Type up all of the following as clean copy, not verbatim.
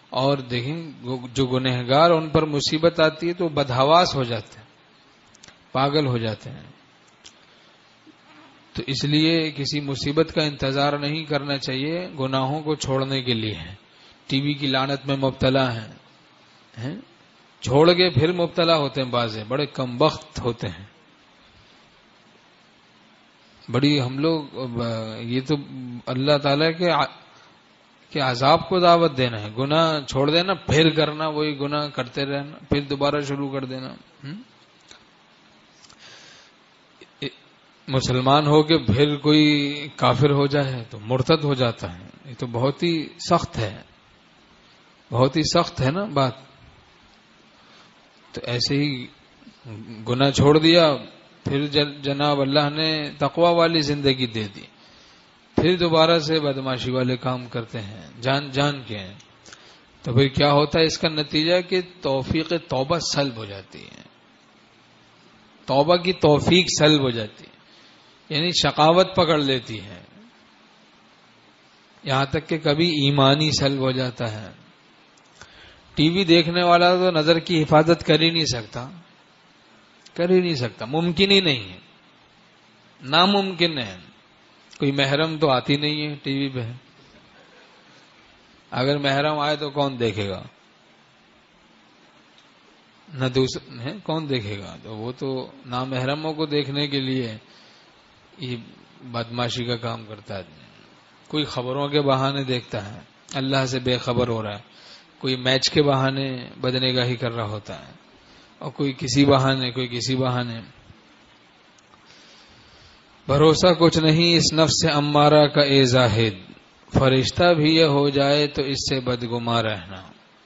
اور دیکھیں جو گنہگار ان پر مصیبت آتی ہے تو بدحواس ہو جاتے ہیں، پاگل ہو جاتے ہیں. تو اس لیے کسی مصیبت کا انتظار نہیں کرنا چاہیے، گناہوں کو چھوڑنے کے لیے. ٹی وی کی لعنت میں مبتلا ہیں، چھوڑ کے پھر مبتلا ہوتے ہیں، بعض بڑے کم بخت ہوتے ہیں. بڑی ہم لوگ یہ تو اللہ تعالیٰ کے عذاب کو دعوت دینا ہے. گناہ چھوڑ دینا پھر کرنا، وہی گناہ کرتے رہنا، پھر دوبارہ شروع کر دینا. مسلمان ہو کے پھر کوئی کافر ہو جائے تو مرتد ہو جاتا ہے. یہ تو بہت ہی سخت ہے، بہت ہی سخت ہے نا بات. تو ایسے ہی گناہ چھوڑ دیا، پھر جناب اللہ نے تقوی والی زندگی دے دی، پھر دوبارہ سے بدماشی والے کام کرتے ہیں جان جان کے. تو پھر کیا ہوتا ہے اس کا نتیجہ کہ توفیق توبہ سلب ہو جاتی ہے، توبہ کی توفیق سلب ہو جاتی ہے، یعنی شقاوت پکڑ لیتی ہے، یہاں تک کہ کبھی ایمانی سلب ہو جاتا ہے. ٹی وی دیکھنے والا تو نظر کی حفاظت کر ہی نہیں سکتا، کر ہی نہیں سکتا، ممکن ہی نہیں ہے، ناممکن ہے. کوئی محرم تو آتی نہیں ہے ٹی وی پہ، اگر محرم آئے تو کون دیکھے گا؟ نہ دوسرا کون دیکھے گا؟ تو وہ تو نامحرموں کو دیکھنے کے لیے یہ بدماشی کا کام کرتا ہے. کوئی خبروں کے بہانے دیکھتا ہے، اللہ سے بے خبر ہو رہا ہے. کوئی میچ کے بہانے بدنگاہی کر رہا ہوتا ہے، اور کوئی کسی بہانے، کوئی کسی بہانے. بھروسہ کچھ نہیں اس نفس امارہ کا اے زاہد، فرشتہ بھی یہ ہو جائے تو اس سے بدگمان رہنا.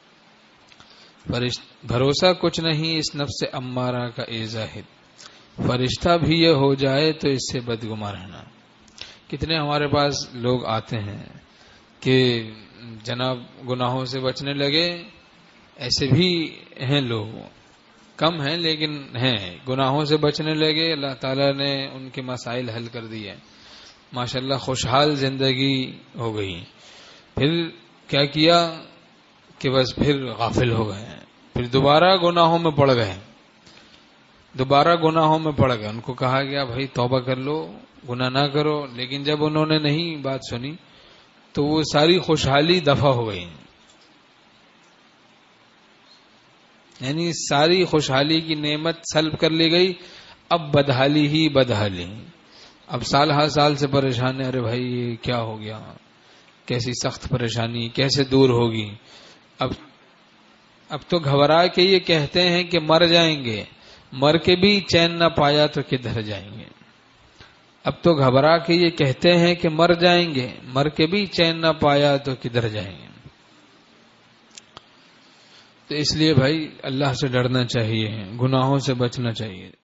بھروسہ کچھ نہیں اس نفس امارہ کا اے زاہد، فرشتہ بھی یہ ہو جائے تو اس سے بدگمان رہنا. کتنے ہمارے پاس لوگ آتے ہیں کہ جناب گناہوں سے بچنے لگے، ایسے بھی ہیں لوگ، کم ہیں لیکن ہیں، گناہوں سے بچنے لگے، اللہ تعالیٰ نے ان کے مسائل حل کر دیے، ماشاءاللہ خوشحال زندگی ہو گئی. پھر کیا کیا کہ بس پھر غافل ہو گئے، پھر دوبارہ گناہوں میں پڑ گئے، دوبارہ گناہوں میں پڑ گئے. ان کو کہا گیا بھائی توبہ کر لو، گناہ نہ کرو، لیکن جب انہوں نے نہیں بات سنی تو وہ ساری خوشحالی دفع ہو گئی، یعنی ساری خوشحالی کی نعمت سلب کر لی گئی. اب بدحالی ہی بدحالی، اب سال ہر سال سے پریشان ہے، ارے بھائی یہ کیا ہو گیا، کیسی سخت پریشانی کیسے دور ہوگی. اب تو گھبرا کے یہ کہتے ہیں کہ مر جائیں گے، مر کے بھی چین نہ پایا تو کدھر جائیں گے. اب تو گھبرا کے یہ کہتے ہیں کہ مر جائیں گے، مر کے بھی چین نہ پایا تو کدھر جائیں گے. تو اس لیے بھائی اللہ سے ڈرنا چاہیے، گناہوں سے بچنا چاہیے.